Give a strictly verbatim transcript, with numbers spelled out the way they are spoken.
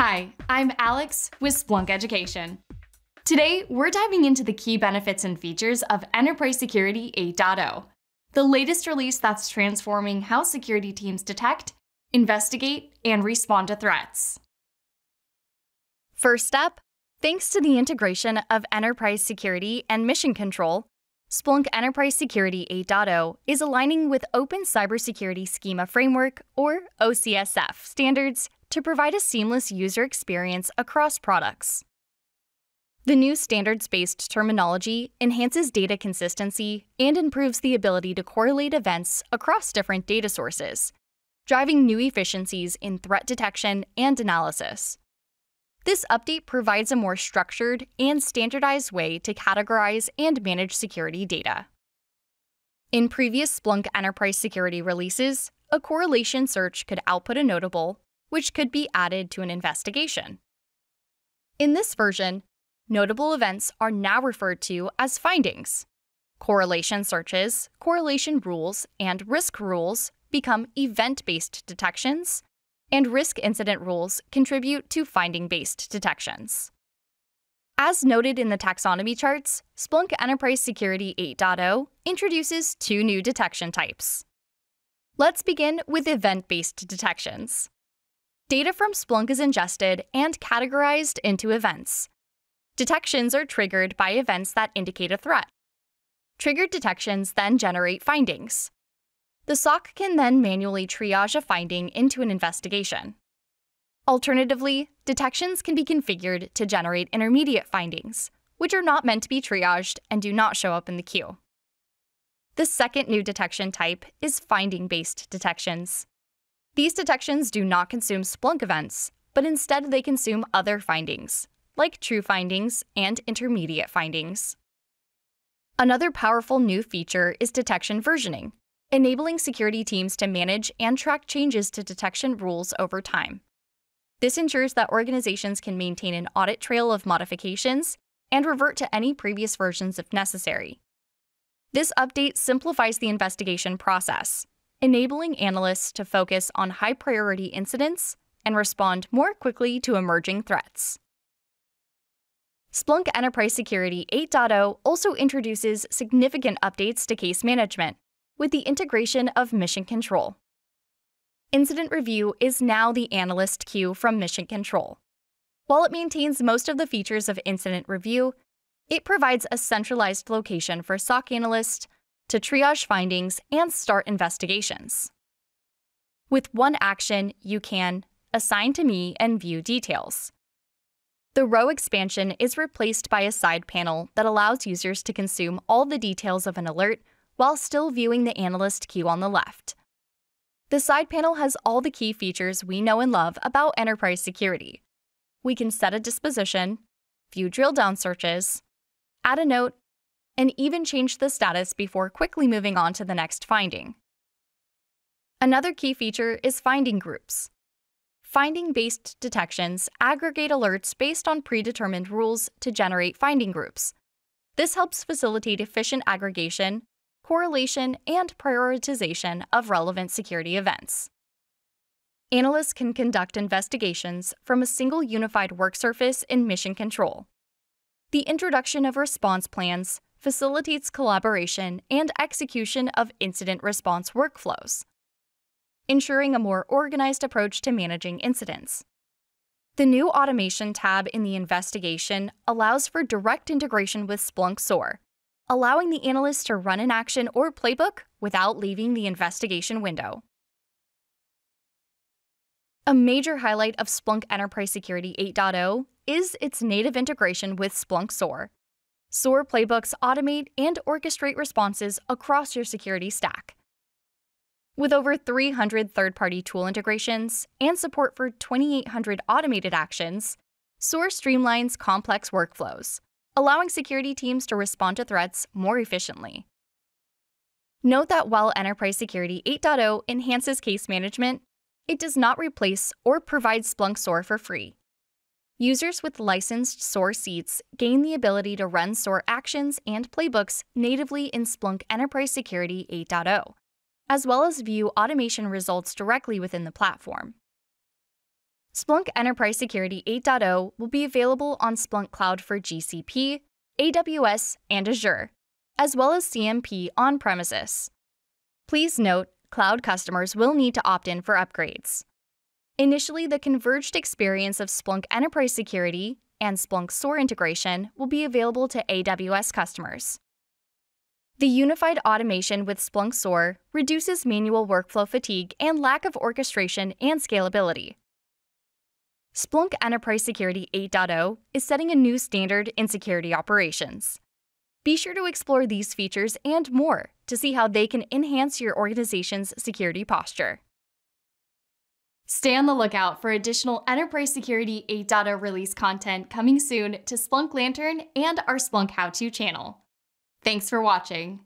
Hi, I'm Alex with Splunk Education. Today, we're diving into the key benefits and features of Enterprise Security eight point oh, the latest release that's transforming how security teams detect, investigate, and respond to threats. First up, thanks to the integration of Enterprise Security and Mission Control, Splunk Enterprise Security eight point oh is aligning with Open Cybersecurity Schema Framework, or O C S F, standards to provide a seamless user experience across products. The new standards-based terminology enhances data consistency and improves the ability to correlate events across different data sources, driving new efficiencies in threat detection and analysis. This update provides a more structured and standardized way to categorize and manage security data. In previous Splunk Enterprise Security releases, a correlation search could output a notable, which could be added to an investigation. In this version, notable events are now referred to as findings. Correlation searches, correlation rules, and risk rules become event-based detections, and risk incident rules contribute to finding-based detections. As noted in the taxonomy charts, Splunk Enterprise Security eight point oh introduces two new detection types. Let's begin with event-based detections. Data from Splunk is ingested and categorized into events. Detections are triggered by events that indicate a threat. Triggered detections then generate findings. The S O C can then manually triage a finding into an investigation. Alternatively, detections can be configured to generate intermediate findings, which are not meant to be triaged and do not show up in the queue. The second new detection type is finding-based detections. These detections do not consume Splunk events, but instead they consume other findings, like true findings and intermediate findings. Another powerful new feature is detection versioning, enabling security teams to manage and track changes to detection rules over time. This ensures that organizations can maintain an audit trail of modifications and revert to any previous versions if necessary. This update simplifies the investigation process, enabling analysts to focus on high-priority incidents and respond more quickly to emerging threats. Splunk Enterprise Security eight point oh also introduces significant updates to case management, with the integration of Mission Control. Incident Review is now the analyst queue from Mission Control. While it maintains most of the features of Incident Review, it provides a centralized location for S O C analysts to triage findings and start investigations. With one action, you can assign to me and view details. The row expansion is replaced by a side panel that allows users to consume all the details of an alert while still viewing the analyst queue on the left. The side panel has all the key features we know and love about enterprise security. We can set a disposition, view drill-down searches, add a note, and even change the status before quickly moving on to the next finding. Another key feature is finding groups. Finding-based detections aggregate alerts based on predetermined rules to generate finding groups. This helps facilitate efficient aggregation, correlation, and prioritization of relevant security events. Analysts can conduct investigations from a single unified work surface in Mission Control. The introduction of response plans facilitates collaboration and execution of incident response workflows, ensuring a more organized approach to managing incidents. The new Automation tab in the investigation allows for direct integration with Splunk S O A R, allowing the analyst to run an action or playbook without leaving the investigation window. A major highlight of Splunk Enterprise Security eight point oh is its native integration with Splunk S O A R. S O A R playbooks automate and orchestrate responses across your security stack. With over three hundred third-party tool integrations and support for twenty-eight hundred automated actions, S O A R streamlines complex workflows, allowing security teams to respond to threats more efficiently. Note that while Enterprise Security eight point oh enhances case management, it does not replace or provide Splunk S O A R for free. Users with licensed S O A R seats gain the ability to run S O A R actions and playbooks natively in Splunk Enterprise Security eight point oh, as well as view automation results directly within the platform. Splunk Enterprise Security eight point oh will be available on Splunk Cloud for G C P, A W S, and Azure, as well as C M P on-premises. Please note, cloud customers will need to opt in for upgrades. Initially, the converged experience of Splunk Enterprise Security and Splunk S O A R integration will be available to A W S customers. The unified automation with Splunk S O A R reduces manual workflow fatigue and lack of orchestration and scalability. Splunk Enterprise Security eight point oh is setting a new standard in security operations. Be sure to explore these features and more to see how they can enhance your organization's security posture. Stay on the lookout for additional Enterprise Security eight point oh release content coming soon to Splunk Lantern and our Splunk How-To channel. Thanks for watching.